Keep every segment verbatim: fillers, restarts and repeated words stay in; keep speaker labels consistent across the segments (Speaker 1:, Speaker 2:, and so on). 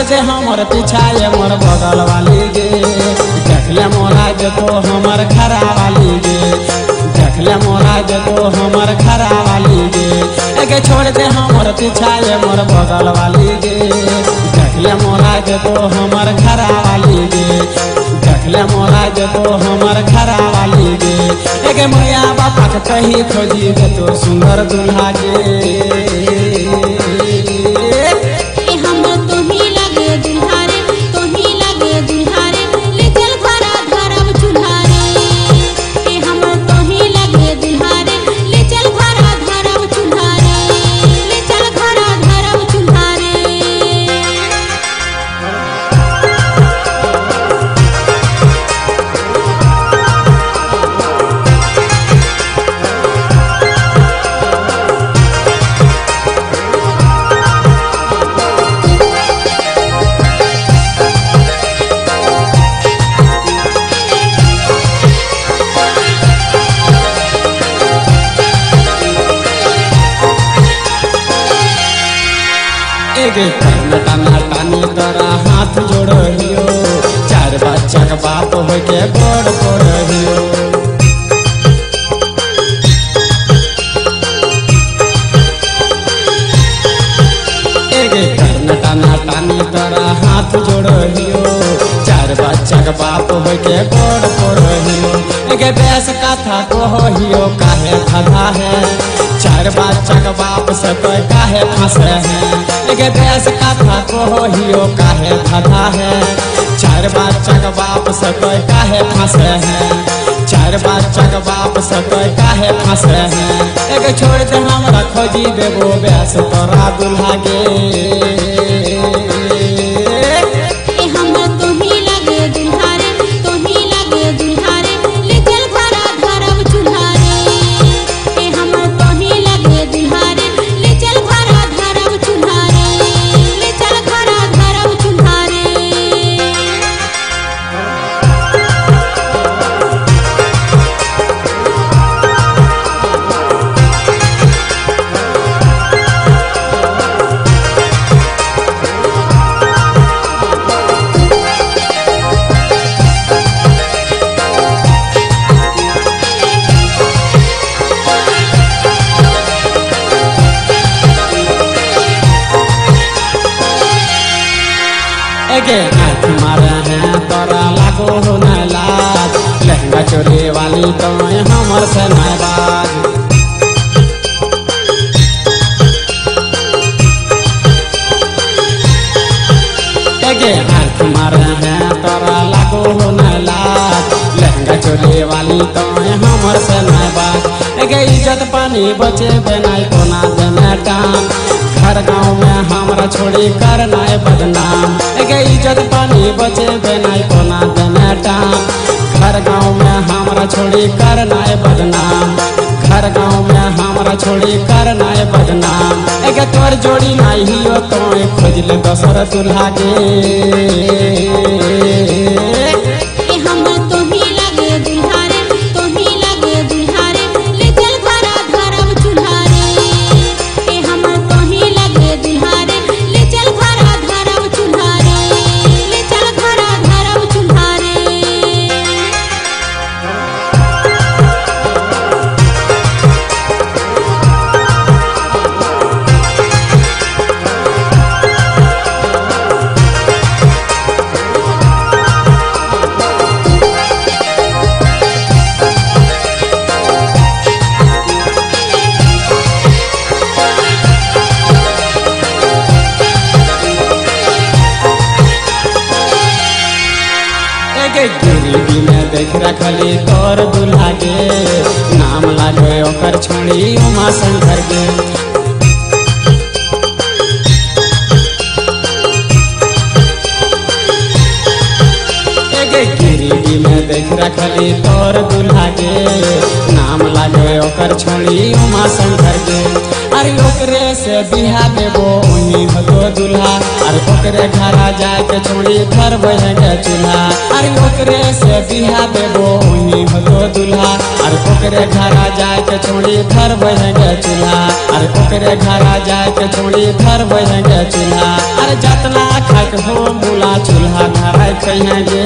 Speaker 1: दे हमर पीछा ये मोर बगल वाली गे देख ले मोरा जे तो हमर खरा वाली गे देख ले मोरा जे तो हमर खरा वाली गे एगे छोड़ दे हमर पीछा ये मोर बगल वाली गे देख ले मोरा जे तो हमर खरा वाली गे देख ले मोरा जे तो हमर खरा वाली गे एगे मैया बापा के कही खोजी दे तो सुंदर दुल्हा गे एगे टना टानी तोरा हाथ जोड़ियो चार बच्चा के बाप हो के गोड़ पड़ियो एगे टना टानी तोरा हाथ जोड़ियो चार बच्चा के बाप हो के गोड़ पड़ियो एगे बेस कथा कहियो काहे खधा है चार बच्चा के बाप से कोई काहे फंसे है एगे बेस कथा कहियो काहे खधा है चार बच्चा के बाप से कोई काहे फंसे है चार बच्चा के बाप से कोई काहे फंसे है एगे छोड़ दे हमरा खोजी देबो बेस तोरा दुल्हा गे एगे आँख मारे हैं तोरा लागो हो न लाज लहंगा चोरी वाली तो हमर से न बाज एगे आँख मारे हैं तोरा लागो हो न लाज लहंगा चोरी वाली तो हमर से न बाज एगे इज्जत पानी बचे बेनाई कोना देने टान घर गाँव में हमरा छोड़ी करना बदनाम एगे इज्जत पानी बचे बेनाई कोना देने टान घर गाँव में हमरा छोड़ी करना बदनाम घर गाँव में हमरा छोड़ी करना बदनाम एगे तोर जोड़ी नहीं हियो तो खोज ले दोसर दुल्हा गे गिरिडी में देख रखली तोर दुल्हा गे नाम लागे ओकर छोड़ी उमा शंकर गे एगे गिरिडी में देख रखली तोर दुल्हा गे नाम लागे ओकर छोड़ी उमा शंकर के। अरे ओकरे से बिहा देबो वही हतो दूल्हा, अरे ओकरे घरा जाए के छोड़ी घर बहेंगे चूल्हा। अरे ओकरे से बिहा देबो वही हतो दूल्हा, अरे ओकरे घरा जाए के छोड़ी घर बहेंगे चूल्हा। अरे ओकरे घरा जाए के छोड़ी घर बहेंगे चूल्हा। अरे जतना खाक हो मूला चूल्हा धराई कहेंगे।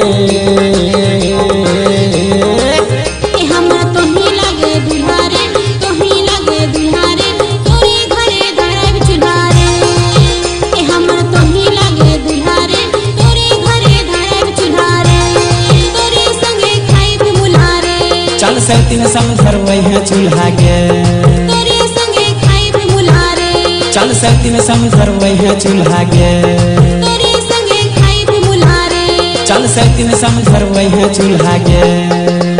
Speaker 1: चल सैतीन समझर वही चूल्हा गे,
Speaker 2: तोरे संगे खाइब मुलारे।
Speaker 1: चल सैतीन समझर वही चूल्हा गे,
Speaker 2: तोरे संगे खाइब मुलारे।
Speaker 1: चल सैतीन समझर वही चूल्हा गे।